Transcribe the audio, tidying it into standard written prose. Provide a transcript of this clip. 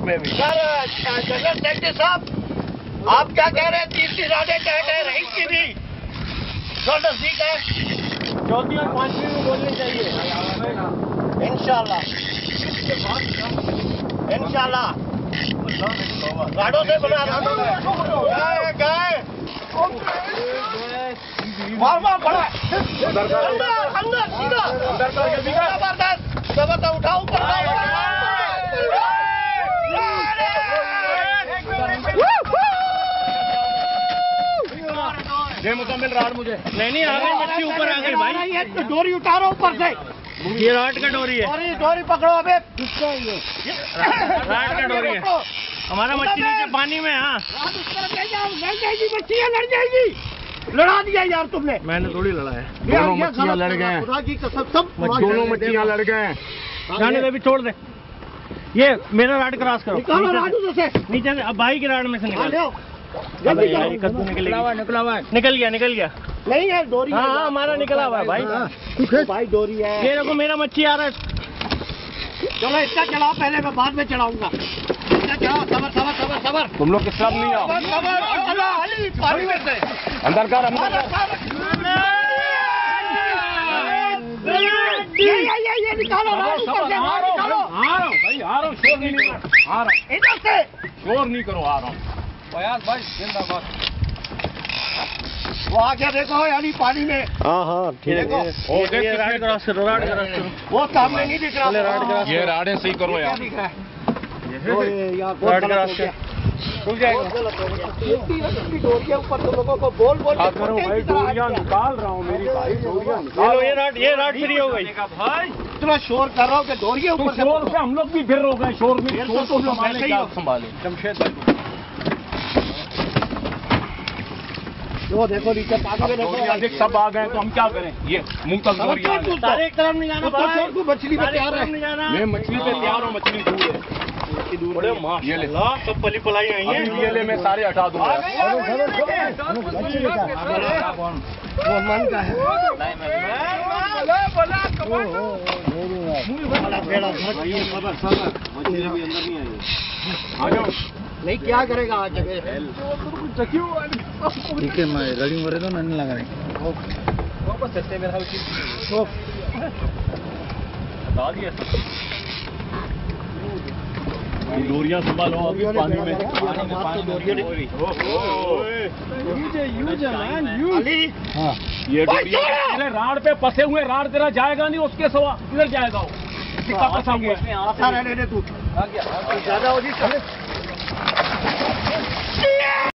में भी। General secretary साहब, आप क्या कह रहे हैं? 3 राडें टाइट है, रईस की भी जो नजदीक है, 4वीं और 5वीं में बोलनी चाहिए इंशाल्लाह। राडों से बना, राडों से गाय बड़ा अंदर सीधा जबरदस्त उठाओ ये मुकम्मल राड मुझे नहीं आ गई मच्छी, ऊपर आ गई भाई। ये डोरी उतारो ऊपर से, ये राड का डोरी है। डोरी पकड़ो अबे, राड का डोरी है हमारा। मच्छी नीचे पानी में। हाँ लड़ जाएगी मच्छियाँ, लड़ जाएगी। लड़ा दिया यार तुमने। मैंने थोड़ी लड़ा है। दोनों मच्छियाँ लड़ गए, दोनों मच्छियाँ लड़ गए। जाने दे, भी छोड़ दे। ये मेरा राड क्रॉस करो, निकालो राड उधर से, नीचे से। अब भाई की राड में से निकाल। जल्दी कद्दू निकल गया नहीं है डोरी। हाँ हमारा निकला हुआ है भाई। भाई डोरी है। ये देखो मेरा मच्छी आ रहा है। चलो इसका चलाओ पहले, मैं बाद में चलाऊंगा। इसका चलाओ, सबर। तुम लोग सब नहीं आओ, पानी में से अंदर कर। ये निकालो राड ऊपर से, निकालो। आ रहा हूँ भाई, आ रहा हूँ, शोर नहीं करो, आ रहा हूँ, इधर से शोर नहीं करो, आ रहा हूँ। फयाज भाई जिंदाबाद। वो आगे देखो, यानी पानी में। हाँ ठीक है। ये राड क्रॉस करो, राड क्रॉस करो। वो सामने नहीं दिख रहा। ये राडें सही करो यार। दिख रहा है राड क्रॉस कर। खुल जाएगा। डोरिया ऊपर तुम लोगों को बोल भाई, डोरियां निकाल रहा हूँ मेरी भाई, डोरियां निकाल। ये राड फ्री हो गई भाई। इतना शोर कर रहा हूँ कि डोरिया ऊपर से। शोर से हम लोग भी फिर हो गए, शोर में शोर तो संभाले, क्या संभाले। जमशेद भाई वो देखो नीचे पानी में देखो, अधिक सब आ गए तो हम क्या करें? ये मुंह तक डोरियां आ गई। सारे एक तरफ नहीं जाना भाई। मछली पे तैयार है। मैं मछली पे तैयार हूँ, मछली दूर है। बड़े ये ले, सब पली पलाई आई है। ये ले, मैं सारे हटा दूंगा। वो मन का है। आ जाओ। नहीं क्या करेगा आज जगह। ठीक है, मैं रनिंग हो रहे तो नहीं लगा रहे। वापस चलते मेरा डोरियां संभालो अभी पानी में। हाँ ये डोरियां राड पे फंसे हुए, राड तेरा जाएगा नहीं, उसके सवा किधर जाएगा वो? तू ज्यादा हो जी।